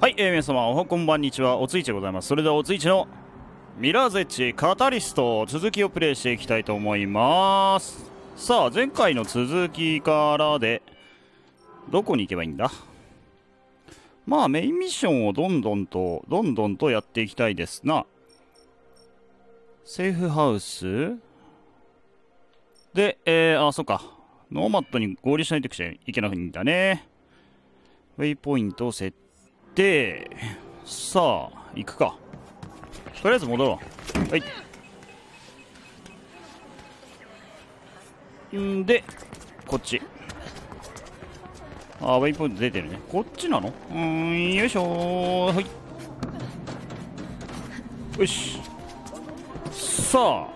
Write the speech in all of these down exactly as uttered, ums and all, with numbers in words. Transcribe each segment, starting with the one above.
はい、えー、皆様おはこんばんにちは、おついちでございます。それではおついちのミラーズエッジカタリスト続きをプレイしていきたいと思います。さあ、前回の続きからでどこに行けばいいんだ。まあメインミッションをどんどんとどんどんとやっていきたいですな。セーフハウスで、えー、あ、そっか、ノーマットに合流しないといけないんだね。ウェイポイントを設定。さあ行くか。とりあえず戻ろう。はい。んでこっち、あ、ウェイポイント出てるね。こっちなの？うーん、よいしょー。はい、よし。さあ、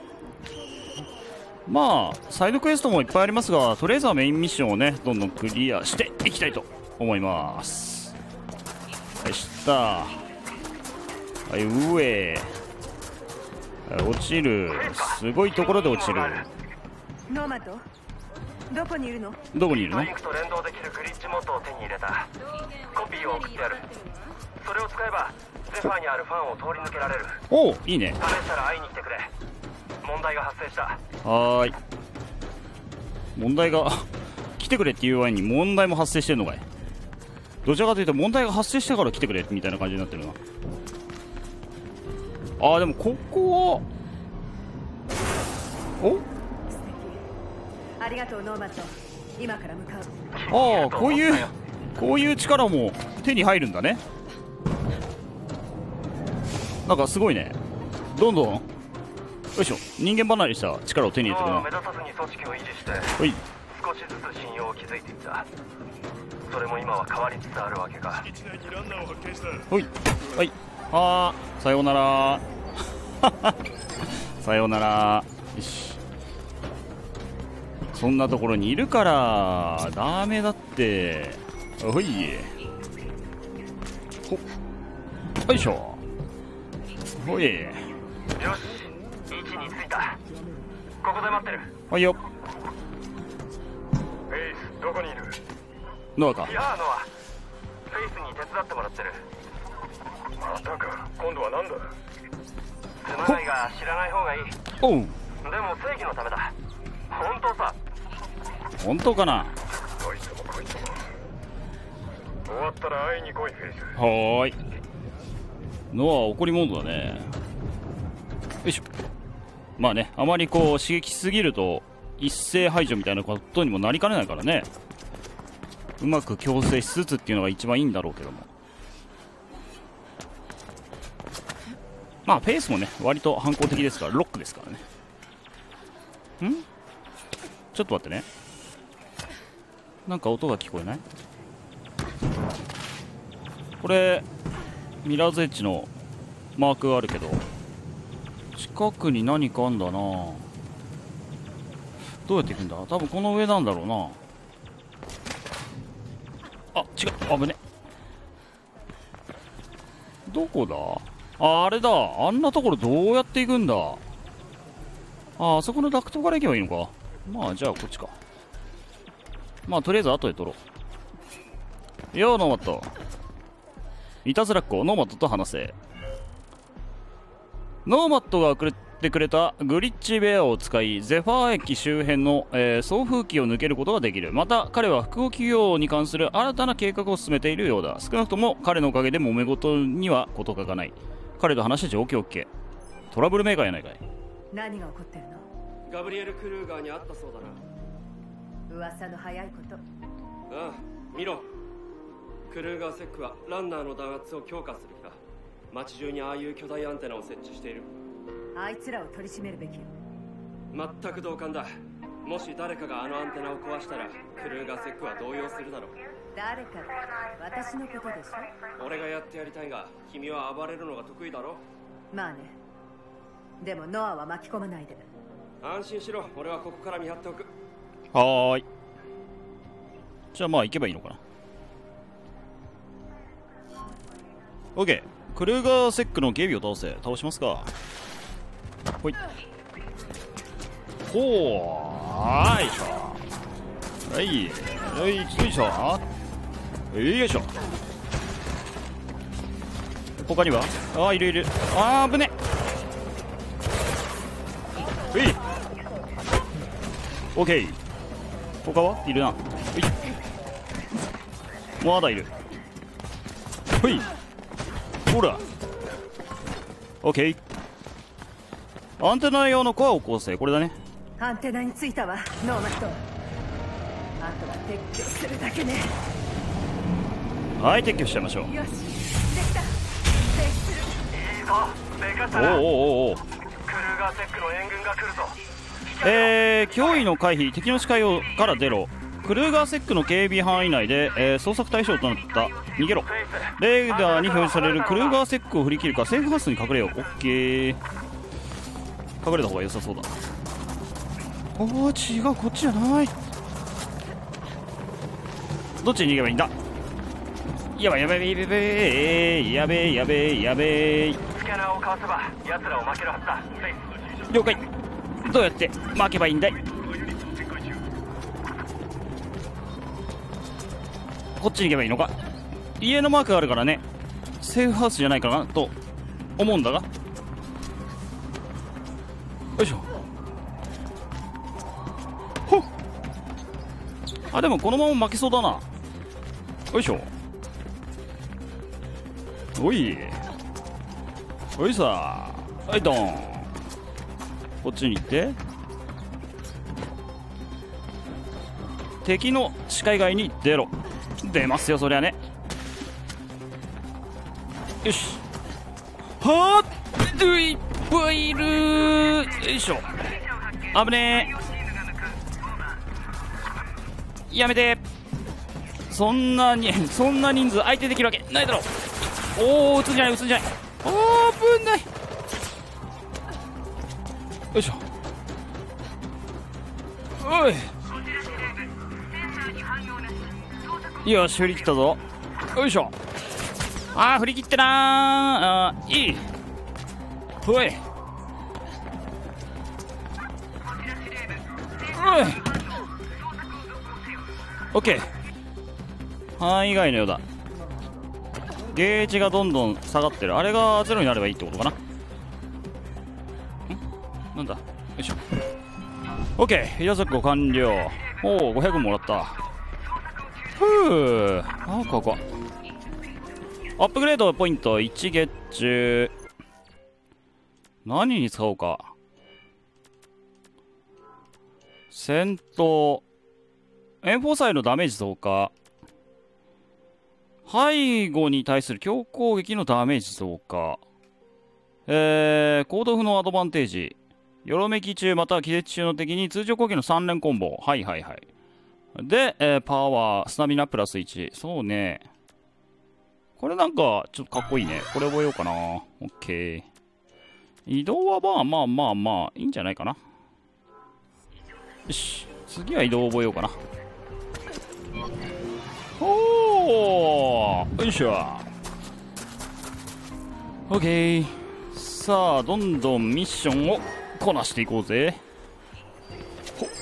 まあサイドクエストもいっぱいありますが、とりあえずはメインミッションをねどんどんクリアしていきたいと思います。よしった。はい、上落ちる。すごいところで落ちる。 ノーマット、どこにいるの？ どこにいるの？ リンクと連動できるグリッジモッドを手に入れた。コピーを送ってやる。それを使えばゼファーにあるファンを通り抜けられる。 おお、いいね。 試したら会いに来てくれ。問題が発生した。 はーい。問題が来てくれっていう前に問題も発生してるのかい。どちらかというと問題が発生してから来てくれみたいな感じになってるな。あー、でもここはおありがとうノーマット、今から向かう。 ああ、こういうこういう力も手に入るんだね。なんかすごいね。どんどん、よいしょ、人間離れした力を手に入れてるな。 目立たずに組織を維持してはい、 少しずつ信用を築いていった。それも今は変わりつつあるわけか。 ほい、はい、はー、さようならさようなら。よし、そんなところにいるからダメだって。ほい、ほっ、よいしょ、ほい、 よし、位置に着いた。ここで待ってる。 はいよ。 フェイス、どこにいる？ ノアか。 いや、ノア、フェイスに手伝ってもらってる。またか、今度はなんだ？つまらないが知らない方がいい。 おう、 でも正義のためだ。本当さ。 本当かな。 こいつもこいつも。終わったら会いに来い、フェイス。 はーい。ノアは怒りモードだね。よいしょ。まあね、あまりこう刺激しすぎると一斉排除みたいなことにもなりかねないからね、うまく矯正しつつっていうのが一番いいんだろうけども。まあペースもね割と反抗的ですから、ロックですからね。ん？ちょっと待ってね、なんか音が聞こえない？これミラーズエッジのマークがあるけど、近くに何かあんだな。どうやって行くんだ？多分この上なんだろうな。あ、違う、危ね。どこだ？あ、あれだ。あんなところどうやって行くんだ。あ、あそこのダクトから行けばいいのか。まあじゃあこっちか。まあとりあえず後で取ろう。よー、ノーマット、いたずらっ子ノーマットと話せ。ノーマットが送ってくれたグリッチベアを使いゼファー駅周辺の、えー、送風機を抜けることができる。また彼は複合企業に関する新たな計画を進めているようだ。少なくとも彼のおかげで揉め事には事欠かない。彼と話して状況を聞け。トラブルメーカーやないかい。 何が起こってるの？ ガブリエル・クルーガーに会ったそうだな。 噂の早いこと。 ああ、見ろ。クルーガーセックはランナーの弾圧を強化する気だ。街中にああいう巨大アンテナを設置している。 あいつらを取り締めるべきよ。 全く同感だ。もし誰かがあのアンテナを壊したらクルーガーセックは動揺するだろう。 誰かって私のことでしょ。 俺がやってやりたいが君は暴れるのが得意だろ。 まあね。でもノアは巻き込まないで。 安心しろ、俺はここから見張っておく。 はーい。じゃあまあ行けばいいのかな。オッケー。クルーガーセックのゲビを倒せ。倒しますか。ほい。ほー、よいしょ。はい、よいしょ。よいしょ。 他にはああいるいる。あー危ねうい。オッケー。他はいるな。ういまだいる。ほいほらオッケー。アンテナ用のコアを構成、これだね。 アンテナについたわノーマット。あとは撤去するだけね。 はい撤去しちゃいましょう。 よしできた。停止する。 いいぞメカサラ。 おおおおお。 クルーガーセックの援軍が来るぞ。 えー、脅威の回避、敵の視界をから出ろ。クルーガーセックの警備範囲内で、えー、捜索対象となった。逃げろ。レーダーに表示されるクルーガーセックを振り切るかセーフハウスに隠れよう。オッケー。隠れた方が良さそうだ。おー違う、こっちじゃない。どっちに逃げればいいんだ。やばいやばいやべえやべえやべえやべえ。 スキャナーをかわせば奴らを負けるはずだ。 了解。どうやって負けばいいんだい。こっちに行けばいいのか。家のマークがあるからね、セーフハウスじゃないかなと思うんだが。よいしょ。ほっ。あでもこのまま負けそうだな。よいしょ。おいおいさはいドン。こっちに行って敵の視界外に出ろ。出ますよそりゃね。よしはっドゥイプイルー。よいしょ。危ねえやめて。そんなにそんな人数相手できるわけないだろ。おお撃つんじゃない撃つんじゃない。おー危ない。よいしょ。おいよし振り切ったぞ。よいしょ。あー振り切ってなー。あーいいほいおいオッケー。範囲外のようだ。ゲージがどんどん下がってる。あれがゼロになればいいってことかな。んなんだよいしょ。 OK ヒダソック完了。おおごひゃくもらった。ふうあここアップグレードポイントいちゲッチュ。何に使おうか。戦闘エンフォーサイのダメージ増加、背後に対する強攻撃のダメージ増加、えー、行動不能アドバンテージ、よろめき中または気絶中の敵に通常攻撃のさん連コンボ。はいはいはい。で、えー、パワースタミナプラスいち。そうね、これなんかちょっとかっこいいね。これ覚えようかな。オッケー。移動はまあまあまあまあいいんじゃないかな。よし次は移動を覚えようかな。おーよいしょ。オッケー。さあどんどんミッションをこなしていこうぜ。ほっ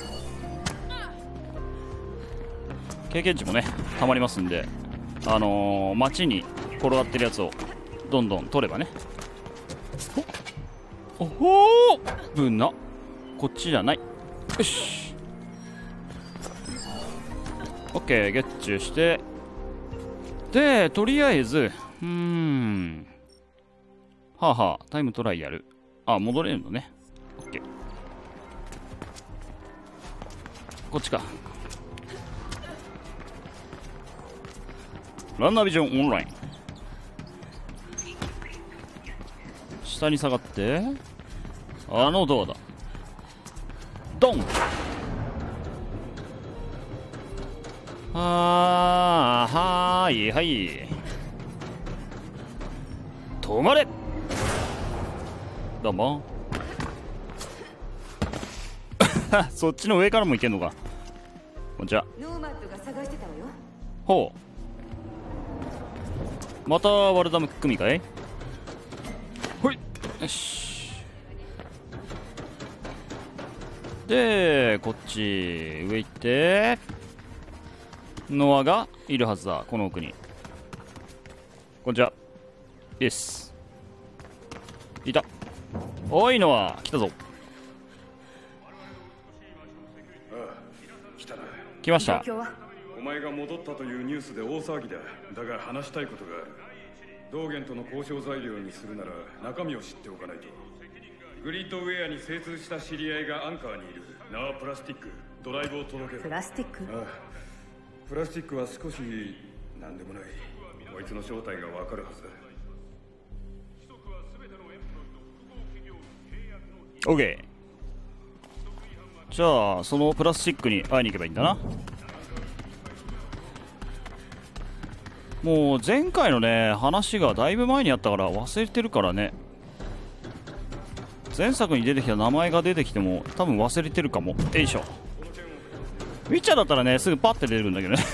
経験値もねたまりますんで、あのー、街に転がってるやつをどんどん取ればね。ほっおほーぶなこっちじゃない。よしオッケーゲッチュして、でとりあえずうーんはあはあタイムトライやる。あ戻れるのね。オッケーこっちか。ランナービジョンオンライン。下に下がってあのドアだ。ドン。あーはーいはい止まれ。どうもそっちの上からも行けんのか。こんにちは。 ノーマットが探してたわよ。 ほうまたワルダム組かい。ほいよし。でこっち上行ってノアがいるはずだこの奥に。こんにちは。 イエス。いた。おいのは来たぞ。 来たな。 来ました。 状況は？ お前が戻ったというニュースで大騒ぎだ。だが話したいことがある。道元との交渉材料にするなら中身を知っておかないと。グリッドウェアに精通した知り合いがアンカーにいる。ナープラスティック、ドライブを届ける。 プラスティック？ ああ、プラスチックは少し何でもない。こいつの正体がわかるはずだ。 オッケー。じゃあそのプラスチックに会いに行けばいいんだな。もう前回のね話がだいぶ前にあったから忘れてるからね。前作に出てきた名前が出てきても多分忘れてるかも。よいしょ。ウィッチャーだったらねすぐパッて出るんだけどね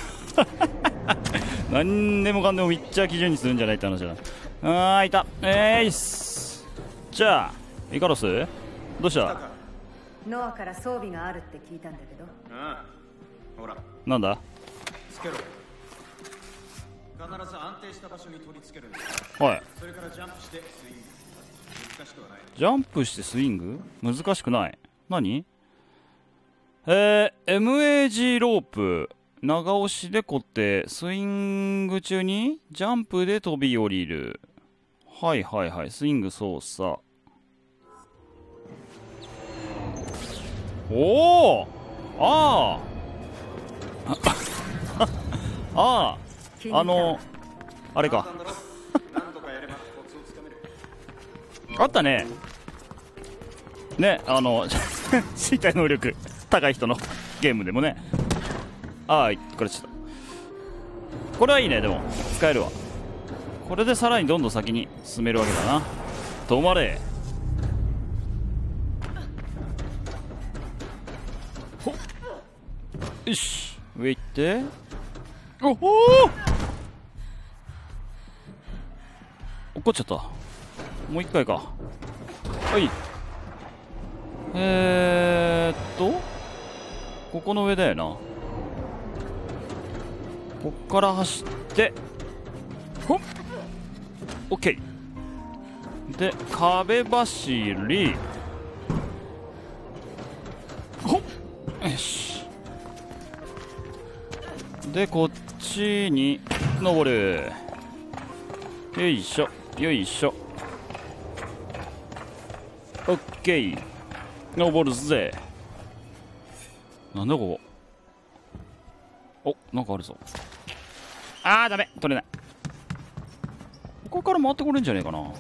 何でもかんでもウィッチャー基準にするんじゃないって話だ。あーいた。えーいっす。じゃあイカロスどうした？ ノアから装備があるって聞いたんだけど。 ああ、ほらなんだ？ つけろ。必ず安定した場所に取り付けるんだ。 はい。 それからジャンプしてスイング。難しくはない。 ジャンプしてスイング？難しくない。何？えー、エムエージー ロープ長押しで固定、スイング中にジャンプで飛び降りる。はいはいはい。スイング操作。おお、ああああ、あのあれかあったね。ね、あの身体能力高い人のゲームでもね。ああ、これちょっとこれはいいね。でも使えるわ。これでさらにどんどん先に進めるわけだな。止まれ。ほっ、よし、上行って。おお、落っこっちゃった。もう一回か。はい。えーっとここの上だよな。こっから走ってほっ、オッケーで壁走りほっ、よし。でこっちに登る。よいしょよいしょ。オッケー、登るぜ。なんだここ。お、なんかあるぞ。あーダメ、取れない。ここから回ってこれんじゃねえかな。こ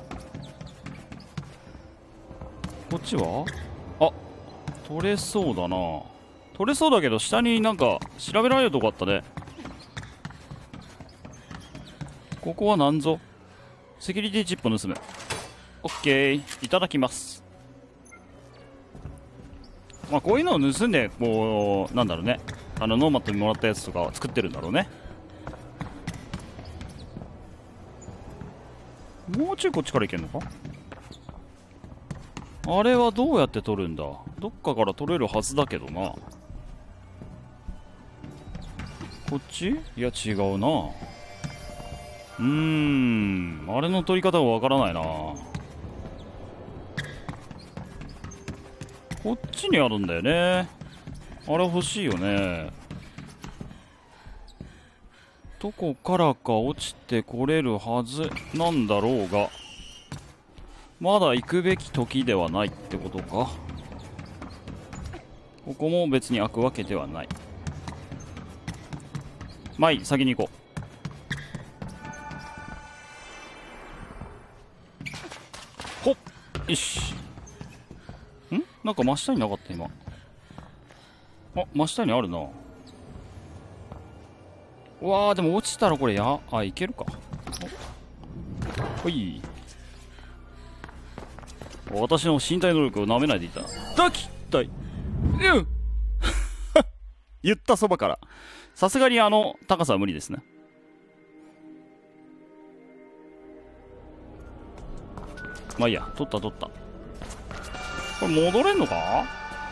っちはあ、取れそうだな。取れそうだけど下になんか調べられるとこあったね。ここはなんぞ。セキュリティチップを盗む。オッケー、いただきます。まあこういうのを盗んでこうなんだろうね、あのノーマットにもらったやつとか作ってるんだろうね。もうちょいこっちから行けんのか。あれはどうやって取るんだ。どっかから取れるはずだけどな。こっち？いや違うな。うーん、あれの取り方がわからないな。こっちにあるんだよね。あれ欲しいよね。どこからか落ちてこれるはずなんだろうが、まだ行くべき時ではないってことか。ここも別に開くわけではない。まあいい、先に行こう。ほっ、よし。ん？なんか真下になかった今。あ、真下にあるな。うわー、でも落ちたらこれや、あ、いけるか。ほい。私の身体能力を舐めないでいた。だきたい。うん言ったそばから。さすがにあの高さは無理ですね。まあいいや、取った取った。これ戻れんのか。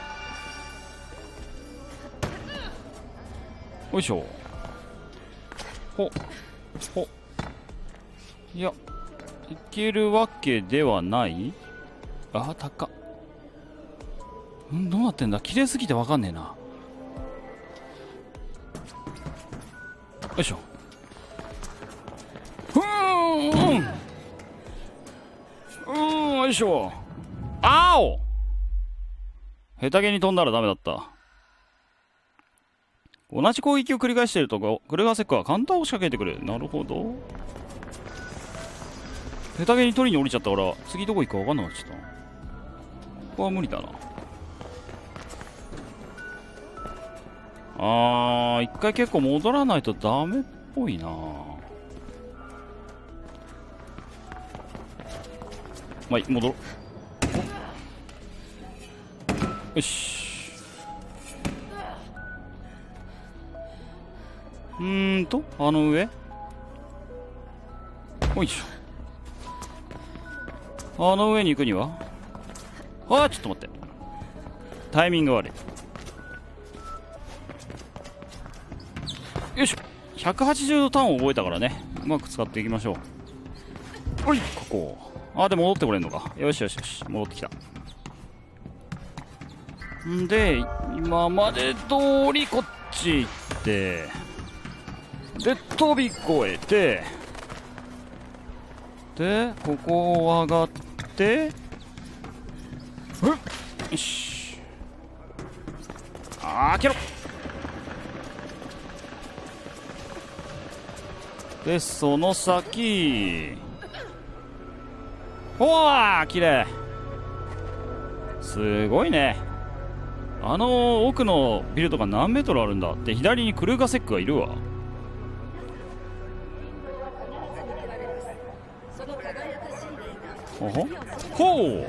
よいしょ。ほほいや、 いけるわけではない。あ、高っ。ん、どうなってんだ。綺麗すぎてわかんねえな。よいしょ。ふーん、うん、よいしょ。あお、下手げに飛んだらダメだった。同じ攻撃を繰り返しているとクルガーセックはカウンターを仕掛けてくる。なるほど。下手げに取りに降りちゃったから次どこ行くか分かんなくなっちゃった。ここは無理だな。あー、一回結構戻らないとダメっぽいな。まあいい、戻ろう。よし。うーんとあの上、おいしょ。あの上に行くには、あー、ちょっと待って、タイミング悪い。よいしょ。ひゃくはちじゅうどターンを覚えたからね、うまく使っていきましょう。おい、ここ。あー、で戻ってこれんのか。よしよしよし、戻ってきた。んで今まで通りこっち行って、で飛び越えて、でここを上がって、よし、あー、開けろ。でその先、ほわー、きれい。すごいね。あの奥のビルドが何メートルあるんだって。左にクルーガーセックがいるわ。ほほほう。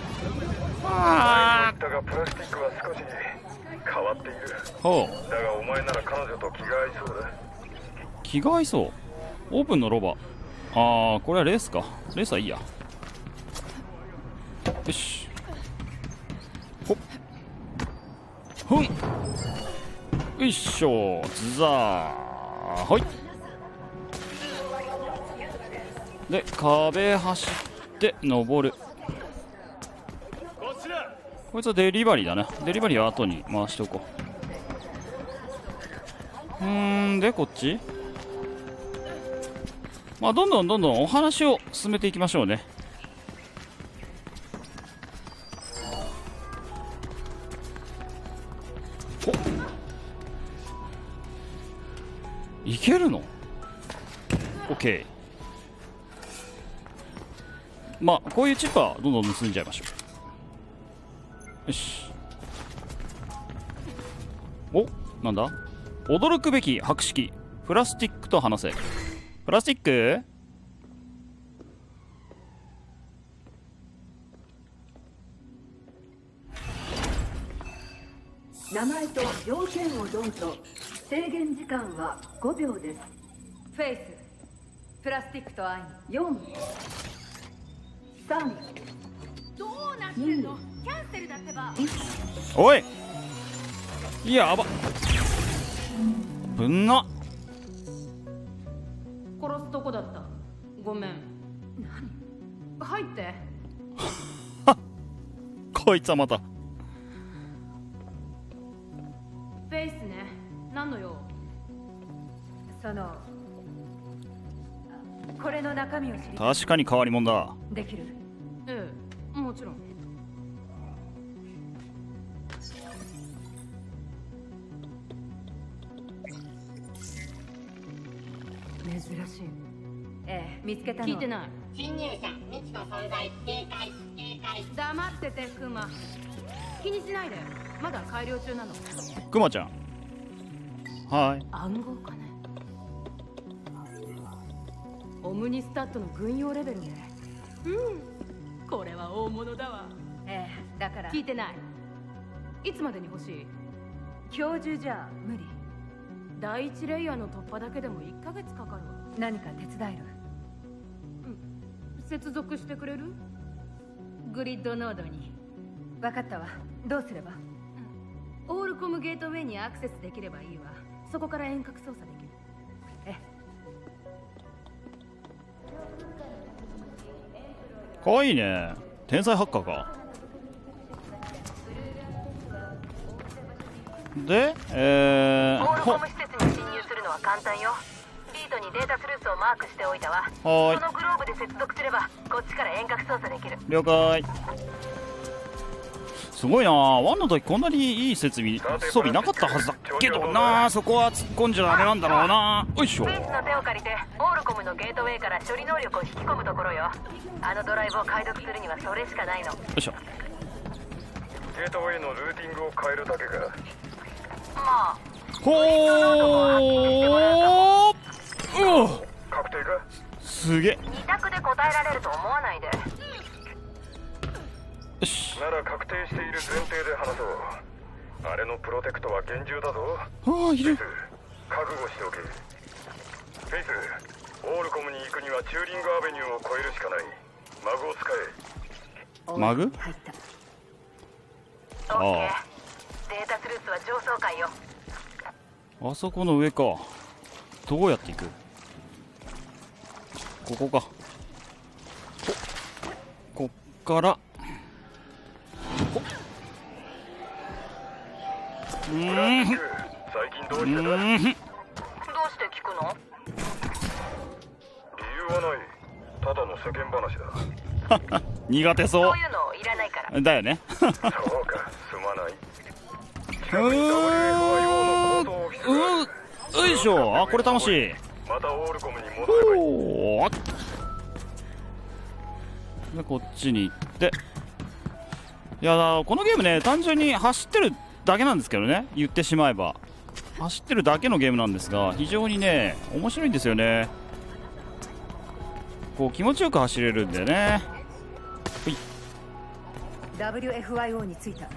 あだがプラスティックは少し変わっている。 ほう。 だがお前なら彼女と気が合いそうだ。 気が合いそう。オープンのロバ。ああ、これはレースか。レースはいいや。よし、ほっほん、よいしょ、ズザー、ほい。で壁走って登る。こいつはデリバリーだね。デリバリーは後に回しておこう。うーん、でこっち、まあどんどんどんどんお話を進めていきましょうね。いけるの？ OK。 まあこういうチップはどんどん盗んじゃいましょう。よし。お、なんだ、驚くべき博識、プラスティックと話せ。プラスティック、 名前と条件をどうぞ。制限時間はごびょうです。フェイス、プラスティックと愛に。よん、さん、 どうなってんの？キャンセルだってば。 おい、いや、やば、ぶんな。 殺すとこだった。ごめん。何？入って。 こいつはまた。 フェイスね。何の用？ そのこれの中身を知り。 確かに変わり者だ。 できる？ ええ、もちろん。 珍しい。ええ、見つけたの。 聞いてない。 侵入者未知の存在警戒警戒。 黙っててクマ。気にしないで。まだ改良中なの。 クマちゃん、はい。 暗号かね。オムニスタットの軍用レベルね。うん、これは大物だわ。 ええ、だから聞いてない。いつまでに欲しい？ 今日中じゃ無理。 第一レイヤーの突破だけでもいっかげつかかるわ。 何か手伝える？ うん、接続してくれる？グリッドノードに。 分かったわ。どうすれば？ オールコムゲートウェイにアクセスできればいいわ。そこから遠隔操作できる。 ええ。 かわいいね。天才ハッカーか。で、えー、 オールコム施設に侵入するのは簡単よ。リードにデータスルースをマークしておいたわ。 はーい。 このグローブで接続すればこっちから遠隔操作できる。 了解。すごいな。ワンの時こんなにいい設備装備なかったはずだけどな。そこは突っ込んじゃダメなんだろうな。よいしょ。 スイーツの手を借りてオールコムのゲートウェイから処理能力を引き込むところよ。あのドライブを解読するにはそれしかないの。よいしょ。 ゲートウェイのルーティングを変えるだけか。 まあほー。うお。 確定か。 すげえ。 二択で答えられると思わないで。 よし。 なら確定している前提で話そう。あれのプロテクトは厳重だぞ。 ああ、いる。 覚悟しておけ。フェイス、オールコムに行くにはチューリングアベニューを越えるしかない。マグを使え。マグ？ 入った。 オッケー。データスルースは上層階よ。 あそこの上か。どうやって行く？ここか。こっからうーん、 最近どうしてだ？どうして聞くの？ 理由はない。ただの世間話だ。 苦手そう。 そういうのいらないから。 だよね。 そうか、すまない。 うーん、うー、よいしょ。あ、これ楽しい。 またオールコムに戻ればいい。 おー。で、こっちに行って。いやだ、このゲームね、単純に走ってるだけなんですけどね、言ってしまえば走ってるだけのゲームなんですが、非常にね面白いんですよね。こう気持ちよく走れるんでね。ほい。 ダブリューエフワイオー に着いた。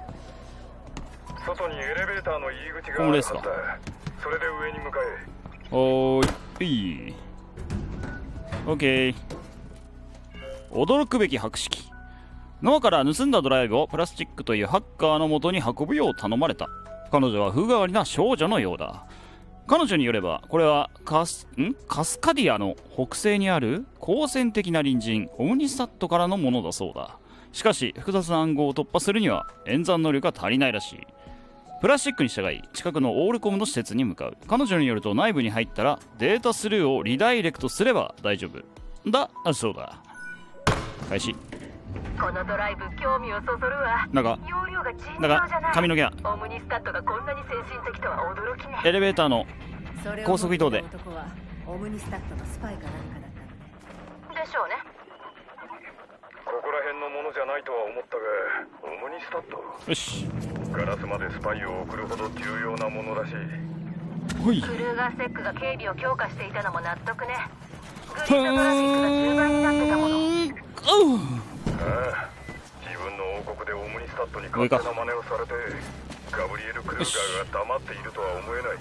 外にエレベーターの入り口があここですか。 それで上に向かえ。 おーい。オッケー。驚くべき博識。ノアから盗んだドライブをプラスチックというハッカーの元に運ぶよう頼まれた。彼女は風変わりな少女のようだ。彼女によればこれはカスんカスカディアの北西にある好戦的な隣人オムニスタットからのものだそうだ。しかし複雑な暗号を突破するには演算能力が足りないらしい。プラスチックに従い近くのオールコムの施設に向かう。彼女によると内部に入ったらデータスルーをリダイレクトすれば大丈夫だそうだ。開始。 このドライブ興味をそそるわ。 なんか容量が尋常なんじゃない。 か髪の毛がオムニスタットがこんなに先進的とは驚きね。 エレベーターの高速移動で。 男はオムニスタットのスパイかなんかだったのね。 でしょうね。 ここら辺のものじゃないとは思ったが、オムニスタット。 よし。 ガラスまでスパイを送るほど重要なものらしい。 ほい。 クルーガーセックが警備を強化していたのも納得ね。グリーントラフィックがじゅうばいになってたもの。 ああ、自分の王国でオムニスタットに勝手な真似をされてガブリエル・クルーガーが黙っているとは思えない。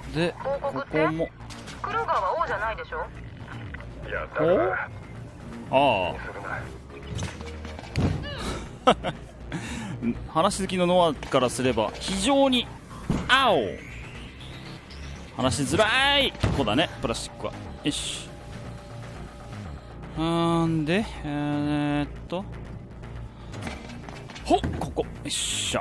で、ここもクルーガーは王じゃないでしょ。 いや、だからああ話し好きのノアからすれば非常に青話しづらい子だね、プラスチックは。よし。んでえー、っとほっ、ここよっしゃ。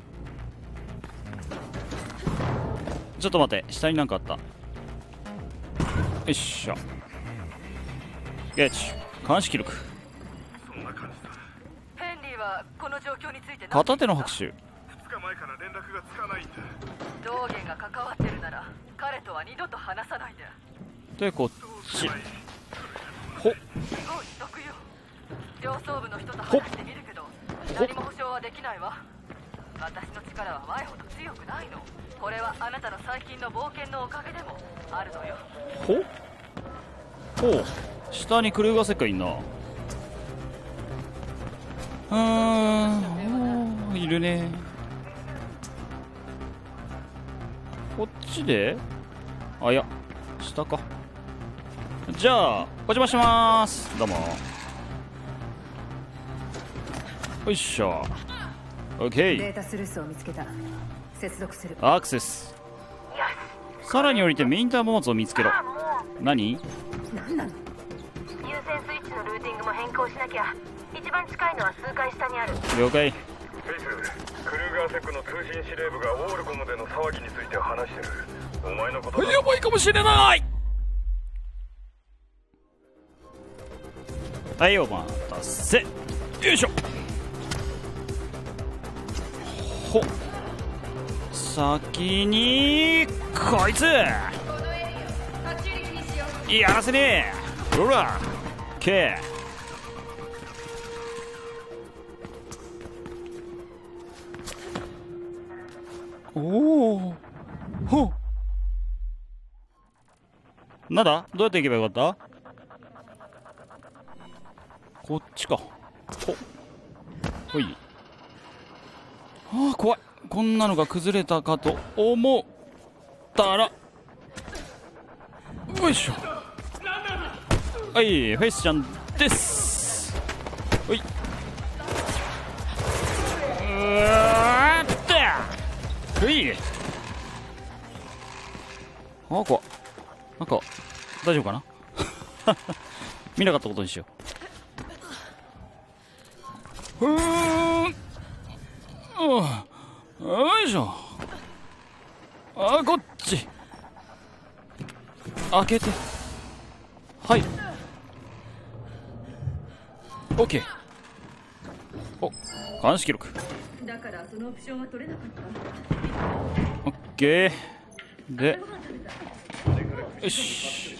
ちょっと待って、下になんかあった。よっしゃ。ゲッチ監視記録。 ヘンリーはこの状況について片手の拍手。 ふつかまえから連絡がつかないんだ。 道元が関わってるなら彼とは二度と話さないで。 で、こっちほっ、 そう言っとくよ。上層部の人と話してみるけど何も保証はできないわ。私の力は前ほど強くないの。これはあなたの最近の冒険のおかげでもあるのよ。 ほほう、下にクルーガーセッカいんな。うーん、いるね。こっちで、あ、いや下か。じゃあお邪魔します。どうも。よいしょ。オッケー。 データスルースを見つけた。接続する。 アクセス。さらに降りてメインターボマツを見つけろ。何？ ユ先スイッチのルーティングも変更しなきゃ。一番近いのは数階下にある。 了解。 フェイス、クルーガーセックの通信司令部がオールコムでの騒ぎについて話してる。お前のことだ。 やばいかもしれない。はい、お待たせ。よいしょ。ほっ、先にこいつやらせねえ。ほらけおお、ほっ、なんだ、どうやって行けばよかった。こっちか。ほほい。ああ、怖い。こんなのが崩れたかと思ったら、よいしょ。はい、フェイスちゃんです。ほい。うわーってほい。ああ、怖っ。なんか大丈夫かな見なかったことにしよう。ふーん、よいしょ。あ、こっち開けて、はい、オッケー。お、監視記録。 だからそのオプションは取れなかった。 オッケーで、よし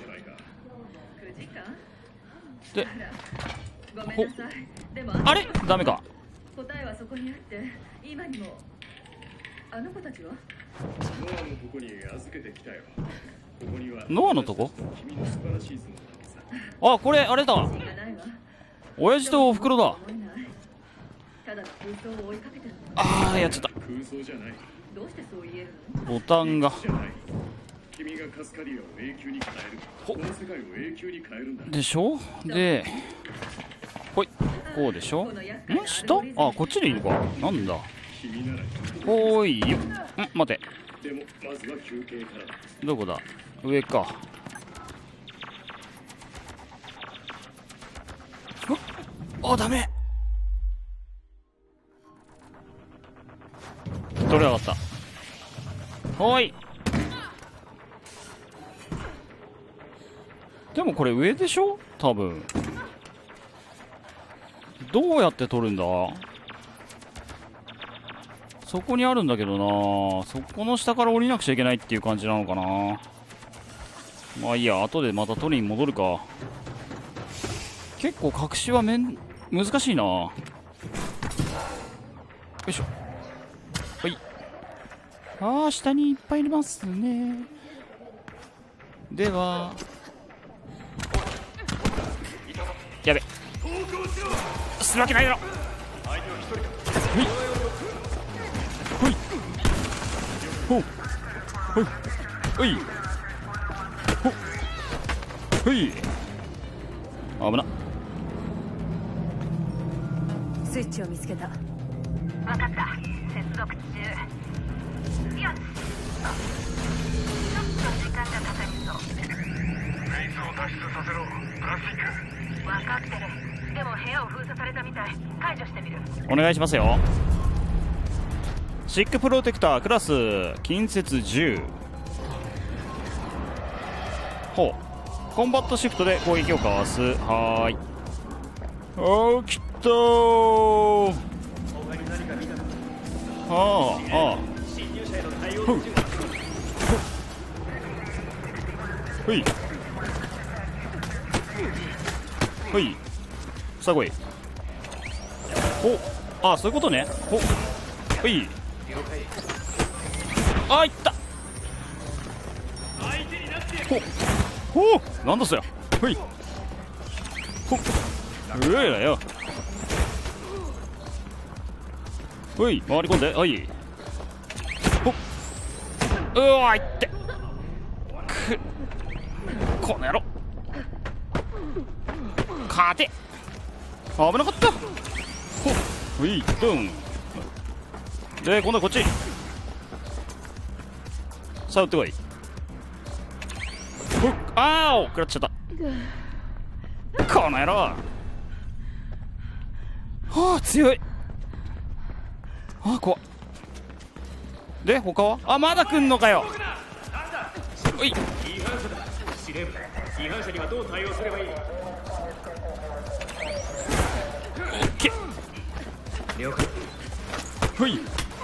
で、ほ、あれダメか。 答えはそこにあって、今にも。あの子たちはノアのとこに預けてきたよ。ここにはノアのとこ。 君の素晴らしい姿あ、これあれだ、親父とおふくろだ。 ただ空想を追いかけてる。 あー、やっちゃった。 空想じゃない。 どうしてそう言えるの。 ボタンが君がカスカリアを永久に変える。この世界を永久に変えるんだでしょ。で、ほい、こうでしょ。ん、下、あ、こっちでいいのか。なんだ、ほーいよ。ん、待て、 でもまずは休憩からだ。 どこだ、上か。あ、ダメ。取れなかった。ほーい。でもこれ上でしょ多分。どうやって取るんだ。そこにあるんだけどな。そこの下から降りなくちゃいけないっていう感じなのかな。まあいいや、後でまた取りに戻るか。結構隠しはめん難しいな。よいしょ。はい。ああ、下にいっぱいいますね。では、やべ、するわけないだろ。ほいほいほいほいほいほほい。危な。 スイッチを見つけた。 分かった。接続中。よし。ちょっと時間がかかりそう。 フェイスを脱出させろ。プラスチック。 分かってる。でも部屋を封鎖されたみたい。解除してみる。 お願いしますよ。シックプロテクタークラス近接じゅう。ほう、コンバットシフトで攻撃をかわす。はーい。おー、きったー。ああ、ああ、ほいほいほい、さあ来い。お、あ、そういうことね。ほほい、あ、いった。ほほ、なんだそりゃ。ほいほっ、うえだよ。ほい、回り込んで、はい。ほっ、うわ、いって。く、この野郎。勝て。危なかった。ほっ、ほい、ドン。で、今度はこっち。さあ、撃ってこい。ほっ、あーお、食らっちゃった。 この野郎。はあ強い。ああ怖っ。で他はあまだ来んのかよ。おい違反者だ。司令部、違反者にはどう対応すればいい？ オッケー。 了解。 ほい。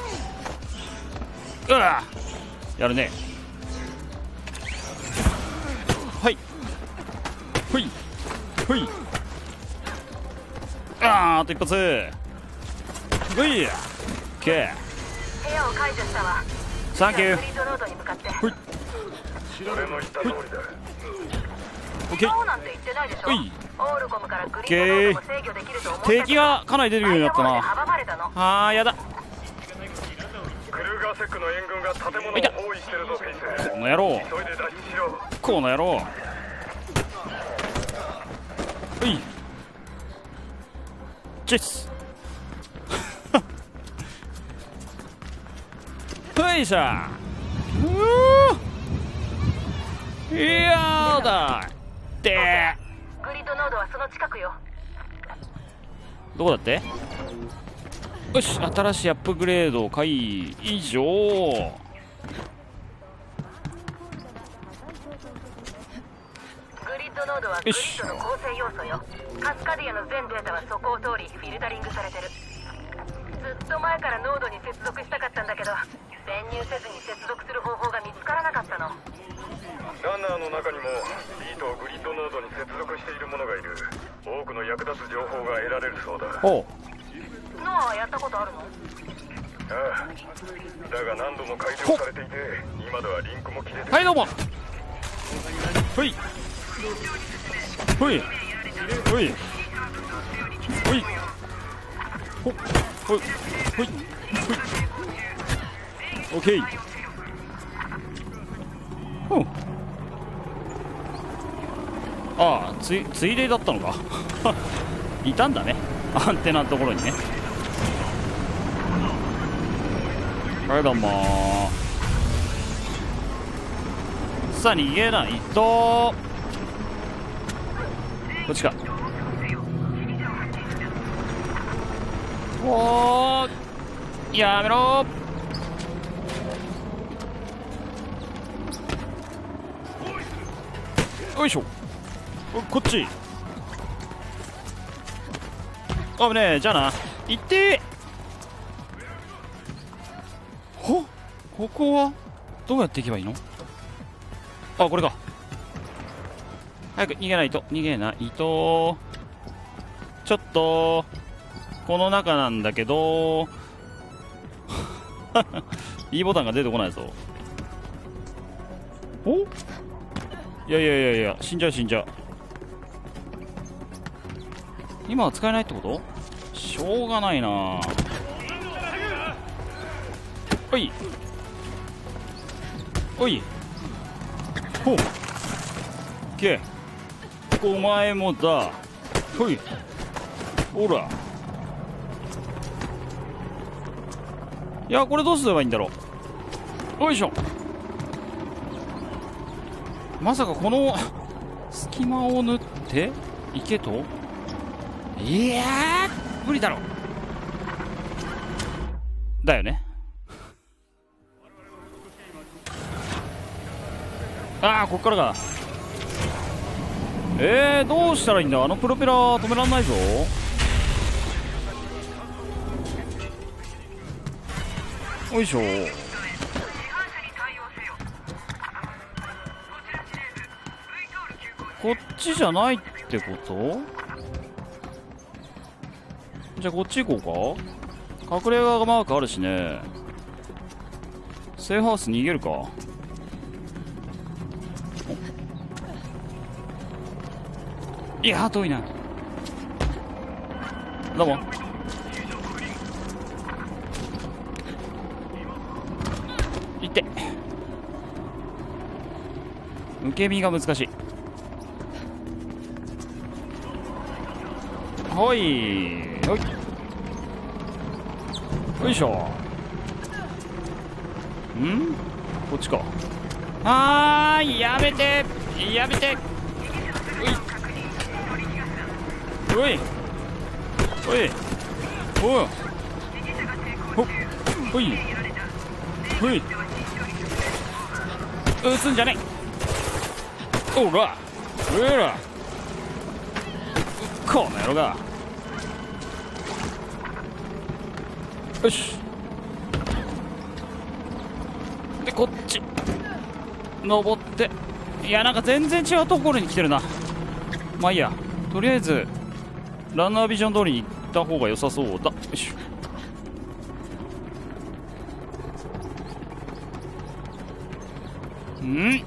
うわやるね。はいほいほい。あーあと一発。ほいオッケー。 部屋を解除したわ。 サンキュー。 グリッドノードに向かって。 ほい俺の言った通りだ。 オッケー。 そうなんて言ってないでしょ。 ほいオールコムからグリッドノードも制御できると思ってたけど、 敵がかなり出るようになったな。 阻まれたの。 あーやだ。 クルーガーセックの援軍が建物を包囲してるぞフェイス。 この野郎。 急いで脱出しろ。 この野郎。ほいチェスほいしゃうーいやだってグリッドノードはその近くよ。 どこだって。よし新しいアップグレード解除。 グリッドノードはグリッドの構成要素よ。カスカディアの全データはそこを通りフィルタリングされてる。ずっと前からノードに接続したかったんだけど、潜入せずに接続する方法が見つからなかったの。 ランナーの中にも B とグリッドノードに接続している者がいる。多くの役立つ情報が得られるそうだ。 おうノアはやったことあるの？ ああだが何度も改良されていて今ではリンクも切れてる。 はいどうもほいほいほいほいほほいほいほいオッケー。ほうああついついでだったのかいたんだねアンテナのところにね。はいどうもさあ逃げないと。こっちか。おーやめろ。よいしょこっち。あぶねえじゃあな行ってほここはどうやって行けばいいの。あこれか。早く逃げないと逃げないと。ちょっとこの中なんだけどいいボタンが出てこないぞ。おいやいやいやいや死んじゃう死んじゃう。今は使えないってこと。しょうがないな。おいおいほうけお前もだ。ほいほらいやこれどうすればいいんだろう。よいしょ。まさかこの隙間を縫っていけと。いやー無理だろだよね。ああこっからか。えー、どうしたらいいんだ。あのプロペラ止めらんないぞ。よいしょ。こっちじゃないってこと。じゃあこっち行こうか。隠れ家がマークあるしね。セーフハウス逃げるか。いやー遠いな。どうもいって受け身が難しい。ほいほいよいしょ。んこっちか。あーやめてやめて。ういおいおいおいほっほいほい撃つんじゃねえ。おらおらこの野郎が。よしでこっち登って、いやなんか全然違うところに来てるな。まあいいや、とりあえずランナービジョン通りに行った方が良さそうだ。よいしょ。んん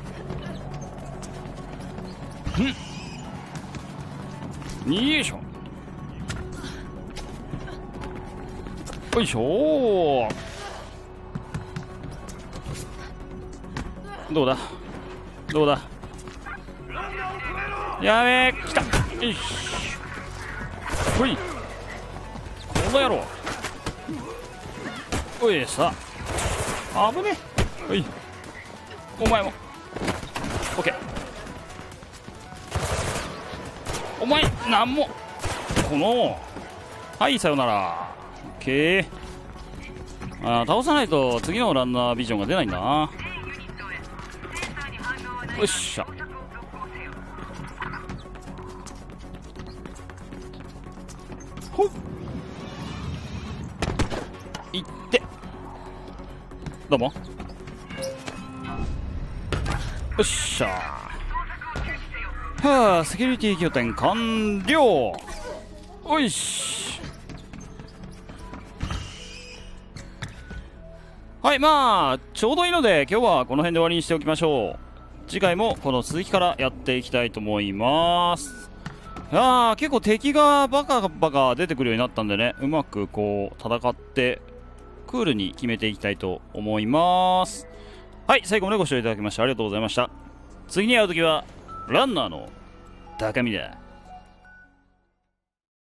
よいしょよいしょ。どうだどうだ、やべえ来た。よしほいこの野郎。おいさあ危ねえ。おいお前もオッケー。お前なんもこのはいさよなら。オッケー。あー倒さないと次のランナービジョンが出ないんだな。よっしゃほっいってどうも。よっしゃはあセキュリティ拠点完了。おいしはいまあちょうどいいので今日はこの辺で終わりにしておきましょう。次回もこの続きからやっていきたいと思います。あー結構敵がバカバカ出てくるようになったんでね、うまくこう戦ってクールに決めていきたいと思います。はい最後までご視聴いただきましてありがとうございました。次に会うときはランナーの高見だ。